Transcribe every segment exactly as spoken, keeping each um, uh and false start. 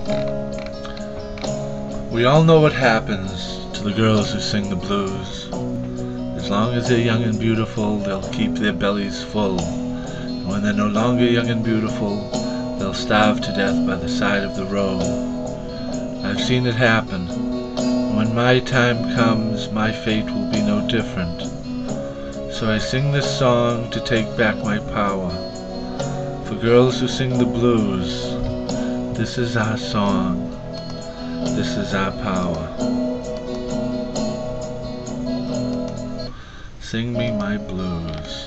We all know what happens to the girls who sing the blues. As long as they're young and beautiful, they'll keep their bellies full. And when they're no longer young and beautiful, they'll starve to death by the side of the road. I've seen it happen. When my time comes, my fate will be no different. So I sing this song to take back my power. For girls who sing the blues, this is our song. This is our power. Sing me my blues.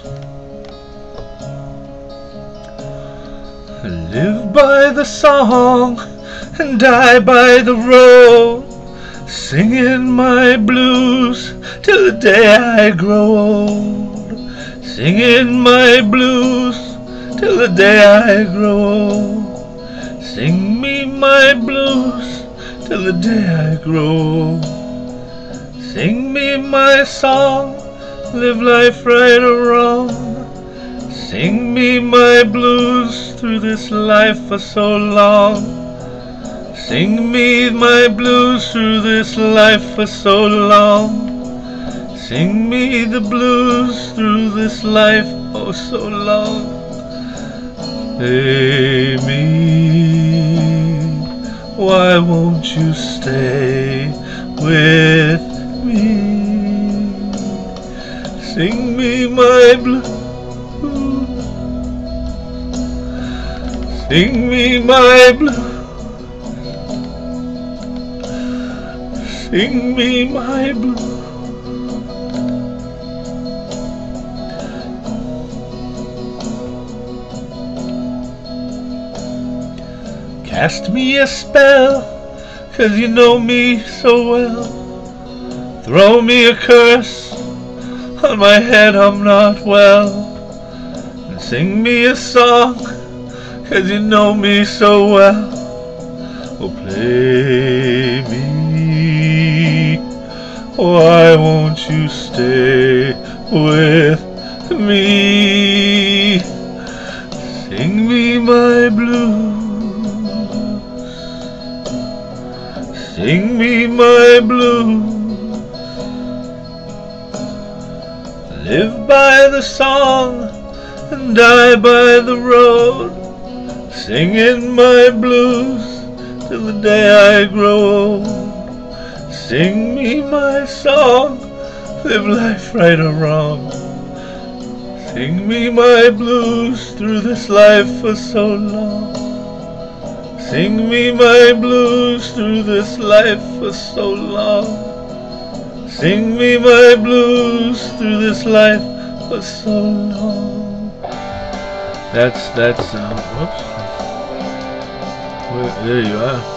I live by the song and die by the road, singing my blues till the day I grow old. Singing my blues till the day I grow old. Sing me my blues till the day I grow. Sing me my song, live life right or wrong. Sing me my blues through this life for so long. Sing me my blues through this life for so long. Sing me the blues through this life oh so long. Hey me, why won't you stay with me? Sing me my blues, sing me my blues, sing me my blues. Cast me a spell, 'cause you know me so well. Throw me a curse, on my head I'm not well. And sing me a song, 'cause you know me so well. Oh, play me, why won't you stay with me? Sing me my blues, sing me my blues. Live by the song and die by the road, singing my blues till the day I grow old. Sing me my song, live life right or wrong. Sing me my blues through this life for so long. Sing me my blues through this life for so long. Sing me my blues through this life for so long. That's, that's, uh, whoops. Well, there you are.